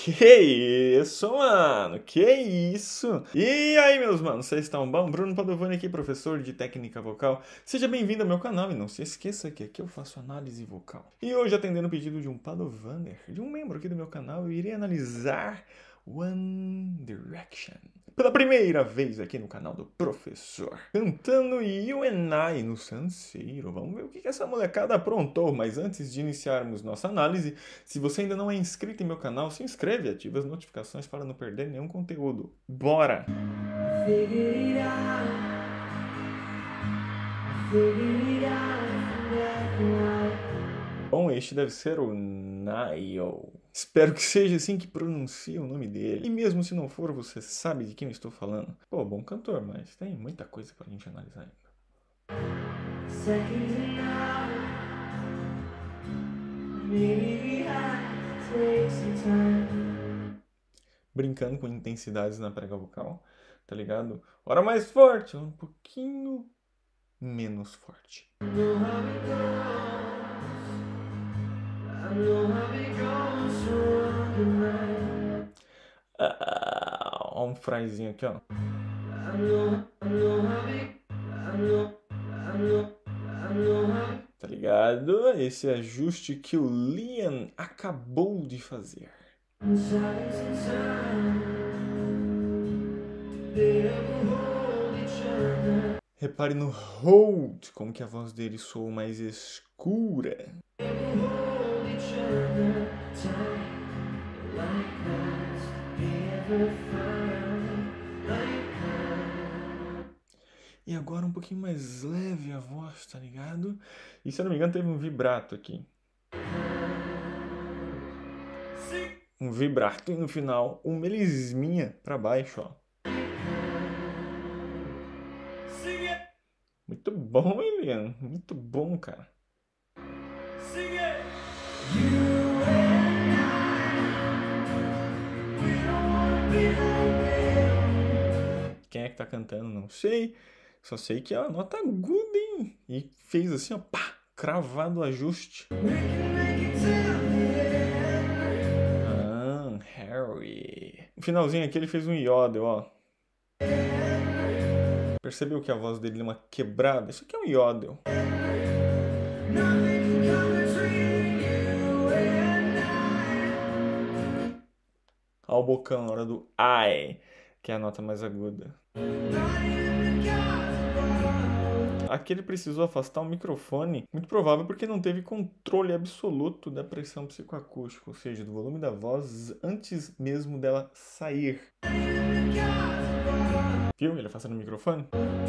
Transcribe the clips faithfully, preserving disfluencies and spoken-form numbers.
Que isso, mano? Que isso? E aí, meus manos, vocês estão bom? Bruno Padovani aqui, professor de técnica vocal. Seja bem-vindo ao meu canal e não se esqueça que aqui eu faço análise vocal. E hoje, atendendo o pedido de um Padovaner, de um membro aqui do meu canal, eu irei analisar One Direction. Pela primeira vez aqui no canal do professor. Cantando You and I no Sanseiro. Vamos ver o que essa molecada aprontou. Mas antes de iniciarmos nossa análise, se você ainda não é inscrito em meu canal, se inscreve e ativa as notificações para não perder nenhum conteúdo. Bora! Bom, este deve ser o Niall. Espero que seja assim que pronuncia o nome dele. E mesmo se não for, você sabe de quem eu estou falando. Pô, bom cantor, mas tem muita coisa pra gente analisar ainda. Brincando com intensidades na prega vocal, tá ligado? Hora mais forte, um pouquinho menos forte. Ah, ó, um frasinho aqui, ó. Tá ligado? Esse ajuste que o Liam acabou de fazer. Repare no hold, como que a voz dele soa mais escura. E agora um pouquinho mais leve a voz, tá ligado? E se eu não me engano teve um vibrato aqui. Um vibrato e no final um melisminha pra baixo, ó. Muito bom, hein, Liam? Muito bom, cara. Quem é que tá cantando? Não sei. Só sei que é uma nota aguda, hein? E fez assim, ó, pá, cravado o ajuste. Ah, Harry. No finalzinho aqui ele fez um yodel, ó. Percebeu que a voz dele é uma quebrada? Isso aqui é um yodel. Ó o bocão na hora do I, que é a nota mais aguda. Aqui ele precisou afastar o microfone, muito provável porque não teve controle absoluto da pressão psicoacústica, ou seja, do volume da voz antes mesmo dela sair. Viu ele afastando o microfone?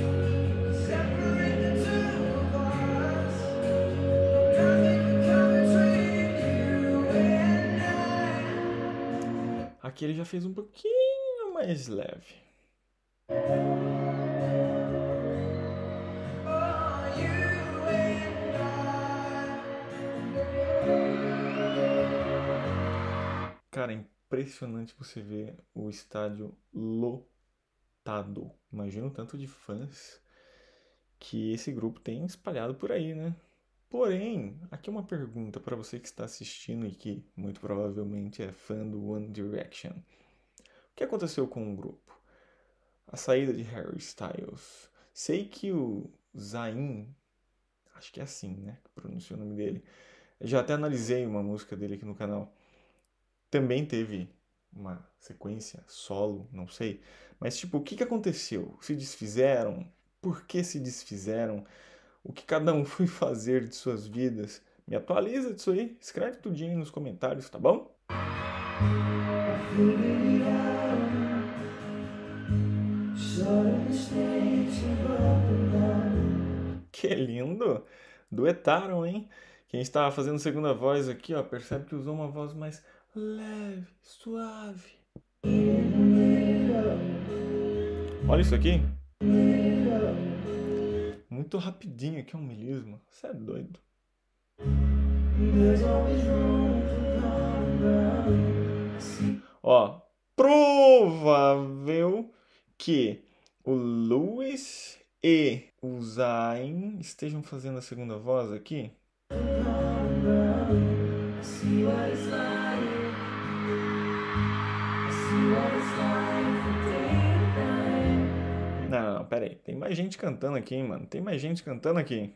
Aqui ele já fez um pouquinho mais leve. Cara, é impressionante você ver o estádio lotado. Imagina o tanto de fãs que esse grupo tem espalhado por aí, né? Porém, aqui é uma pergunta para você que está assistindo e que muito provavelmente é fã do One Direction. O que aconteceu com o grupo? A saída de Harry Styles. Sei que o Zayn, acho que é assim, né? Que pronuncia o nome dele. Já até analisei uma música dele aqui no canal. Também teve uma sequência solo, não sei. Mas, tipo, o que, que aconteceu? Se desfizeram? Por que se desfizeram? O que cada um foi fazer de suas vidas? Me atualiza disso aí. Escreve tudinho aí nos comentários, tá bom? Que lindo! Duetaram, hein? Quem estava fazendo segunda voz aqui, ó, percebe que usou uma voz mais leve, suave. Olha isso aqui. Muito rapidinho aqui, é um melisma. Você é doido. Ó, provável que o Lewis e o Zayn estejam fazendo a segunda voz aqui. pera aí. Tem mais gente cantando aqui, hein, mano. Tem mais gente cantando aqui.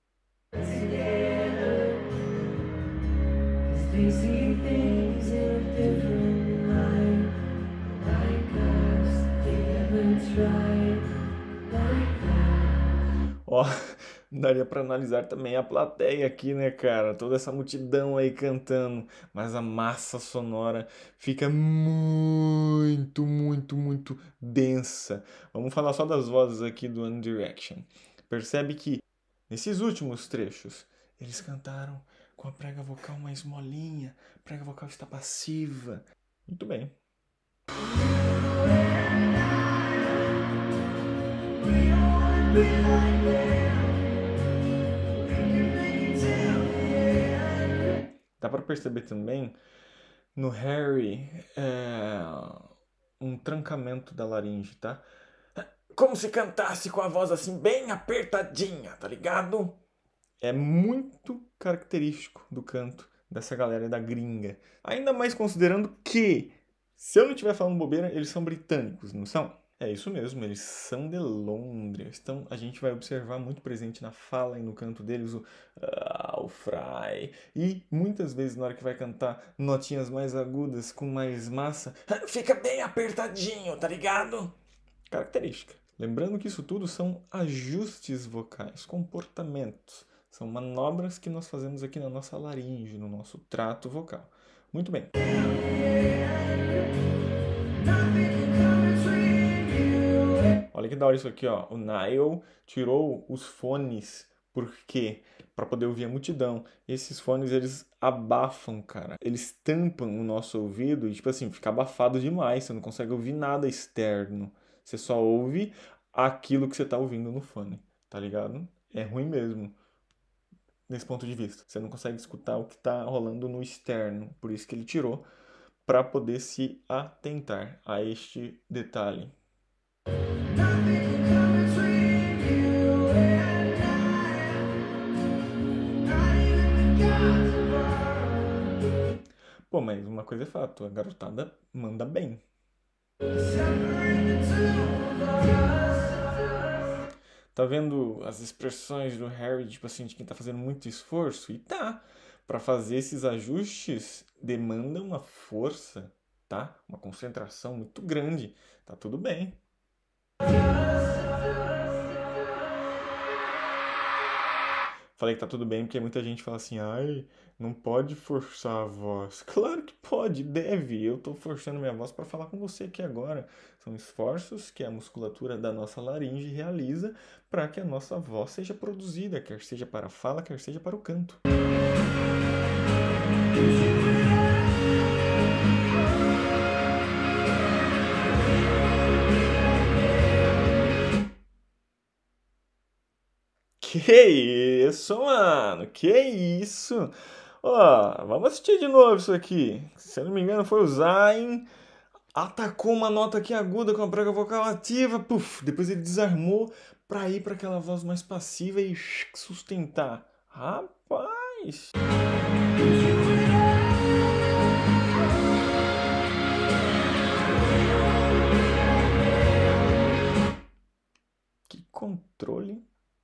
Ó, daria pra analisar também a plateia aqui, né, cara? Toda essa multidão aí cantando, mas a massa sonora fica muito, muito, muito densa. Vamos falar só das vozes aqui do One Direction. Percebe que nesses últimos trechos eles cantaram com a prega vocal mais molinha, a prega vocal está passiva. Muito bem. Dá pra perceber também no Harry é, um trancamento da laringe, tá? Como se cantasse com a voz assim bem apertadinha, tá ligado? É muito característico do canto dessa galera da gringa. Ainda mais considerando que, se eu não estiver falando bobeira, eles são britânicos, não são? É isso mesmo, eles são de Londres. Então a gente vai observar muito presente na fala e no canto deles o ah, o fry. E muitas vezes na hora que vai cantar notinhas mais agudas com mais massa, fica bem apertadinho, tá ligado? Característica. Lembrando que isso tudo são ajustes vocais, comportamentos. São manobras que nós fazemos aqui na nossa laringe, no nosso trato vocal. Muito bem. Olha que da hora isso aqui, ó. O Niall tirou os fones, por quê? Para poder ouvir a multidão. Esses fones, eles abafam, cara. Eles tampam o nosso ouvido e, tipo assim, fica abafado demais. Você não consegue ouvir nada externo. Você só ouve aquilo que você tá ouvindo no fone, tá ligado? É ruim mesmo, nesse ponto de vista. Você não consegue escutar o que tá rolando no externo. Por isso que ele tirou, para poder se atentar a este detalhe. Pô, mas uma coisa é fato, a garotada manda bem. Tá vendo as expressões do Harry, tipo assim, de quem tá fazendo muito esforço? E tá, pra fazer esses ajustes demanda uma força, tá? Uma concentração muito grande. Tá tudo bem. Falei que tá tudo bem porque muita gente fala assim, ai, não pode forçar a voz. Claro que pode, deve. Eu tô forçando minha voz para falar com você aqui agora. São esforços que a musculatura da nossa laringe realiza para que a nossa voz seja produzida, quer seja para a fala, quer seja para o canto. Que isso, mano? Que isso? Ó, vamos assistir de novo isso aqui. Se eu não me engano, foi o Zayn. Atacou uma nota aqui aguda com a prega vocal ativa. Puf, depois ele desarmou pra ir para aquela voz mais passiva e sustentar. Rapaz! Que controle.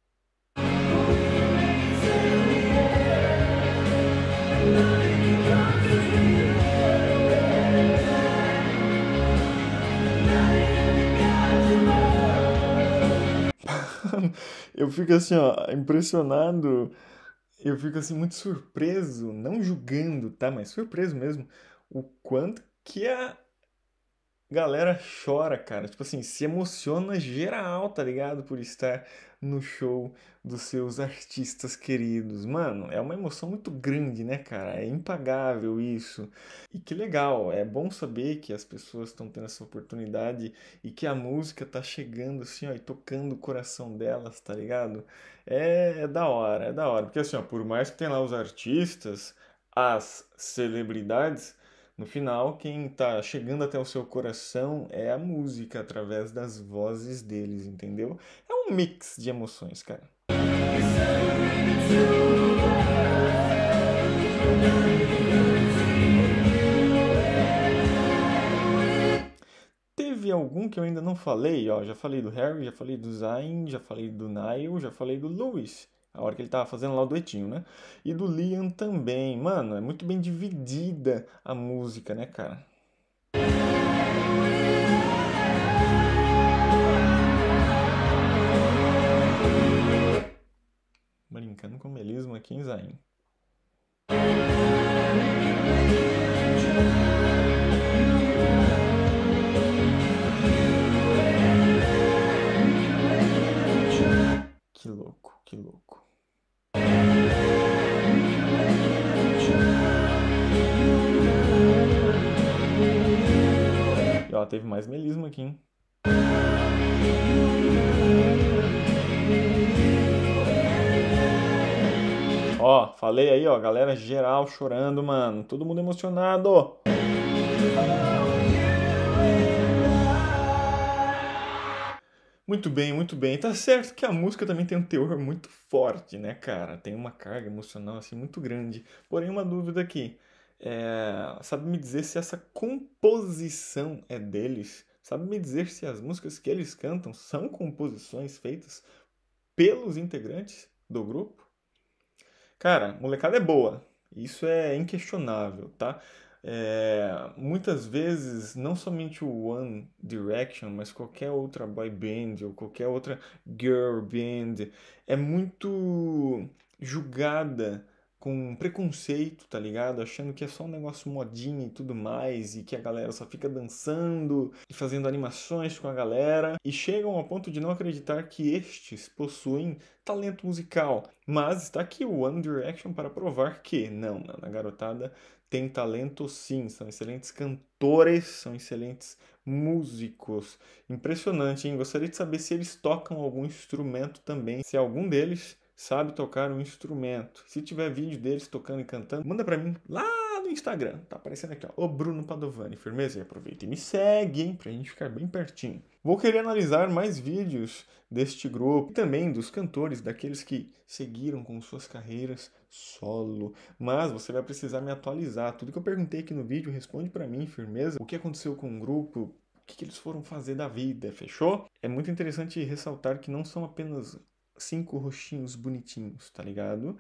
Eu fico assim, ó, impressionado. Eu fico assim muito surpreso, não julgando, tá? Mas surpreso mesmo, o quanto que a galera chora, cara. Tipo assim, se emociona geral, tá ligado? Por estar no show dos seus artistas queridos. Mano, é uma emoção muito grande, né, cara? É impagável isso. E que legal, é bom saber que as pessoas estão tendo essa oportunidade e que a música tá chegando assim, ó, e tocando o coração delas, tá ligado? É, é da hora, é da hora. Porque assim, ó, por mais que tenha lá os artistas, as celebridades. No final, quem tá chegando até o seu coração é a música através das vozes deles, entendeu? É um mix de emoções, cara. Teve teve algum que eu ainda não falei, ó. Já falei do Harry, já falei do Zayn, já falei do Niall, já falei do Lewis. A hora que ele tava fazendo lá o duetinho, né? E do Liam também. Mano, é muito bem dividida a música, né, cara? Brincando com melisma aqui em Zayn. Que louco, que louco. E ó, teve mais melisma aqui, hein? Ó, falei aí, ó, galera geral chorando, mano. Todo mundo emocionado. Muito bem, muito bem. Tá certo que a música também tem um teor muito forte, né, cara? Tem uma carga emocional, assim, muito grande. Porém, uma dúvida aqui. É... Sabe me dizer se essa composição é deles? Sabe me dizer se as músicas que eles cantam são composições feitas pelos integrantes do grupo? Cara, molecada é boa. Isso é inquestionável, tá? É, muitas vezes, não somente o One Direction, mas qualquer outra boy band ou qualquer outra girl band é muito julgada com preconceito, tá ligado? Achando que é só um negócio modinha e tudo mais, e que a galera só fica dançando e fazendo animações com a galera, e chegam ao ponto de não acreditar que estes possuem talento musical. Mas está aqui o One Direction para provar que, não, mano, a garotada tem talento sim, são excelentes cantores, são excelentes músicos. Impressionante, hein? Gostaria de saber se eles tocam algum instrumento também, se algum deles sabe tocar um instrumento. Se tiver vídeo deles tocando e cantando, manda pra mim lá no Instagram. Tá aparecendo aqui, ó. O Bruno Padovani. Firmeza? E aproveita e me segue, hein? Pra gente ficar bem pertinho. Vou querer analisar mais vídeos deste grupo e também dos cantores, daqueles que seguiram com suas carreiras solo. Mas você vai precisar me atualizar. Tudo que eu perguntei aqui no vídeo, responde pra mim, firmeza? O que aconteceu com o grupo? O que, que eles foram fazer da vida? Fechou? É muito interessante ressaltar que não são apenas cinco rostinhos bonitinhos, tá ligado?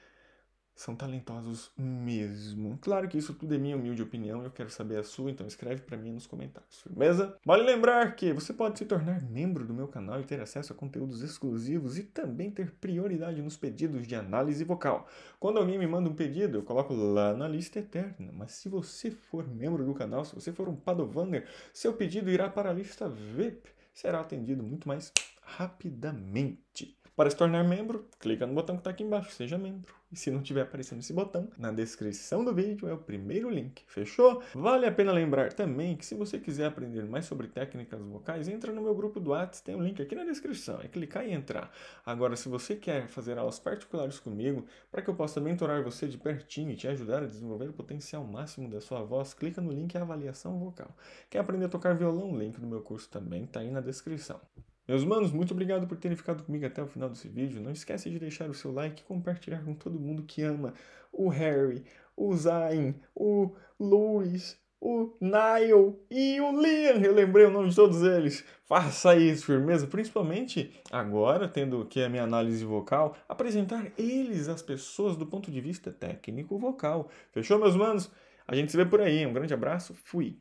São talentosos mesmo. Claro que isso tudo é minha humilde opinião, eu quero saber a sua, então escreve pra mim nos comentários, firmeza? Vale lembrar que você pode se tornar membro do meu canal e ter acesso a conteúdos exclusivos e também ter prioridade nos pedidos de análise vocal. Quando alguém me manda um pedido, eu coloco lá na lista eterna, mas se você for membro do canal, se você for um Padovaner, seu pedido irá para a lista V I P, será atendido muito mais rapidamente. Para se tornar membro, clica no botão que está aqui embaixo, seja membro. E se não estiver aparecendo esse botão, na descrição do vídeo é o primeiro link, fechou? Vale a pena lembrar também que se você quiser aprender mais sobre técnicas vocais, entra no meu grupo do WhatsApp, tem um link aqui na descrição, é clicar e entrar. Agora, se você quer fazer aulas particulares comigo, para que eu possa mentorar você de pertinho e te ajudar a desenvolver o potencial máximo da sua voz, clica no link Avaliação Vocal. Quer aprender a tocar violão? O link do meu curso também está aí na descrição. Meus manos, muito obrigado por terem ficado comigo até o final desse vídeo. Não esquece de deixar o seu like e compartilhar com todo mundo que ama o Harry, o Zayn, o Lewis, o Niall e o Liam. Eu lembrei o nome de todos eles. Faça isso, firmeza. Principalmente agora, tendo aqui a minha análise vocal, apresentar eles às pessoas do ponto de vista técnico vocal. Fechou, meus manos? A gente se vê por aí. Um grande abraço. Fui.